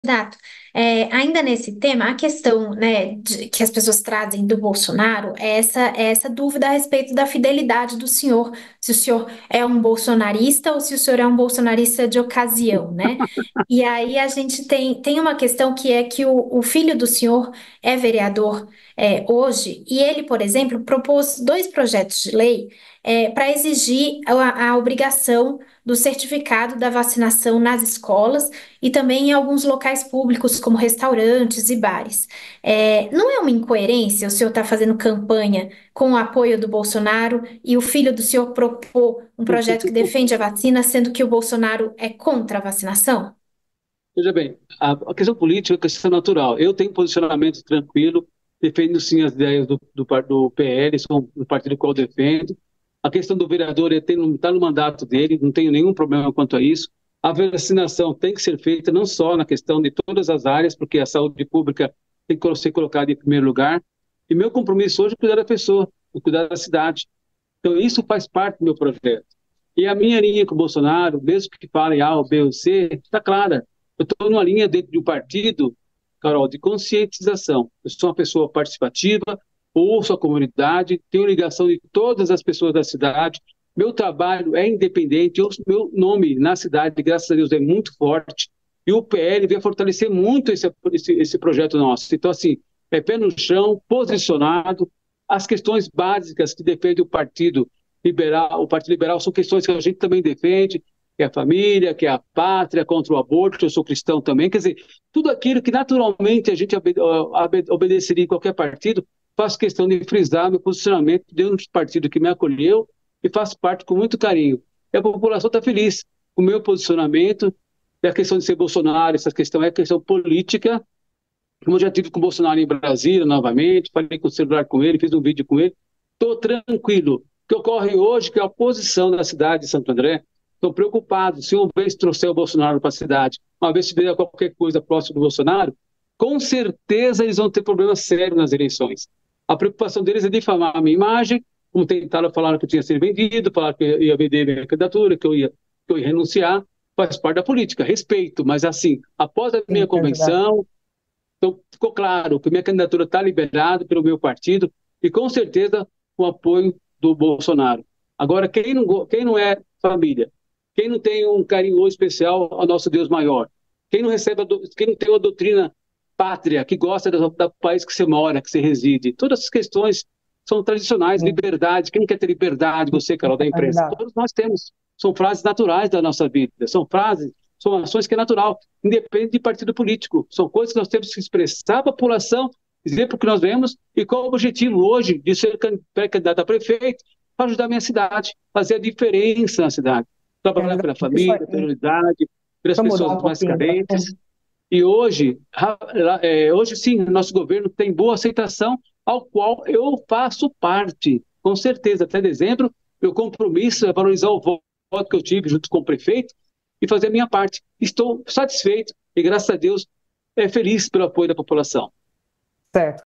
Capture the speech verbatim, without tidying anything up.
Exato. É, ainda nesse tema, a questão, né, de- que as pessoas trazem do Bolsonaro é essa, é essa dúvida a respeito da fidelidade do senhor, se o senhor é um bolsonarista ou se o senhor é um bolsonarista de ocasião, né? E aí a gente tem, tem uma questão que é que o, o filho do senhor é vereador é, hoje, e ele, por exemplo, propôs dois projetos de lei para exigir a, a obrigação do certificado da vacinação nas escolas e também em alguns locais públicos, como restaurantes e bares. É, não é uma incoerência o senhor estar fazendo campanha com o apoio do Bolsonaro e o filho do senhor propor um projeto que defende a vacina, sendo que o Bolsonaro é contra a vacinação? Veja bem, a, a questão política é uma questão natural. Eu tenho um posicionamento tranquilo, defendo sim as ideias do, do, par- do P L, sou do partido qual eu defendo. A questão do vereador está no tá no mandato dele, não tenho nenhum problema quanto a isso. A vacinação tem que ser feita não só na questão de todas as áreas, porque a saúde pública tem que ser colocada em primeiro lugar. E meu compromisso hoje é cuidar da pessoa, é cuidar da cidade. Então, isso faz parte do meu projeto. E a minha linha com o Bolsonaro, mesmo que falem A ou B ou C, está clara. Eu estou numa linha dentro de um partido, Carol, de conscientização. Eu sou uma pessoa participativa, ouço a comunidade, tenho ligação de todas as pessoas da cidade. Meu trabalho é independente, eu, meu nome na cidade, graças a Deus, é muito forte. E o P L vai fortalecer muito esse, esse, esse projeto nosso. Então, assim, é pé no chão, posicionado, as questões básicas que defende o Partido Liberal, o Partido Liberal são questões que a gente também defende, que é a família, que é a pátria, contra o aborto, eu sou cristão também, quer dizer, tudo aquilo que naturalmente a gente obedeceria em qualquer partido, faço questão de frisar meu posicionamento dentro do partido que me acolheu e faço parte com muito carinho. E a população está feliz com o meu posicionamento, e a questão de ser Bolsonaro, essa questão é questão política, como eu já tive com o Bolsonaro em Brasília novamente, falei com o celular com ele, fiz um vídeo com ele, estou tranquilo. O que ocorre hoje, que é a oposição da cidade de Santo André, estou preocupado, se uma vez trouxer o Bolsonaro para a cidade, uma vez se vier qualquer coisa próximo do Bolsonaro, com certeza eles vão ter problemas sérios nas eleições. A preocupação deles é difamar a minha imagem, como tentaram falar que eu tinha sido vendido, falar que eu ia vender minha candidatura, que eu ia, que eu ia renunciar, faz parte da política, respeito, mas assim, após a minha Sim, candidato. convenção, então, ficou claro que minha candidatura está liberada pelo meu partido e, com certeza, com o apoio do Bolsonaro. Agora, quem não, quem não é família, quem não tem um carinho especial ao nosso Deus maior, quem não recebe, a, quem não tem uma doutrina pátria, que gosta do, do país que você mora, que você reside, todas essas questões são tradicionais, Sim, liberdade. Quem não quer ter liberdade, você, Carol, da imprensa? candidato. Todos nós temos. São frases naturais da nossa vida, são frases, são ações que é natural, independente de partido político. São coisas que nós temos que expressar à população, dizer para o que nós vemos e qual o objetivo hoje de ser pré-candidato a prefeito para ajudar a minha cidade, fazer a diferença na cidade, trabalhar pela Candidato, isso família, pela aí. unidade, pelas Deixa eu mudar pessoas um mais pouquinho de carentes. assunto. E hoje, é, hoje sim, nosso governo tem boa aceitação, ao qual eu faço parte, com certeza. Até dezembro, meu compromisso é valorizar o voto que eu tive junto com o prefeito e fazer a minha parte. Estou satisfeito e, graças a Deus, é feliz pelo apoio da população. Certo.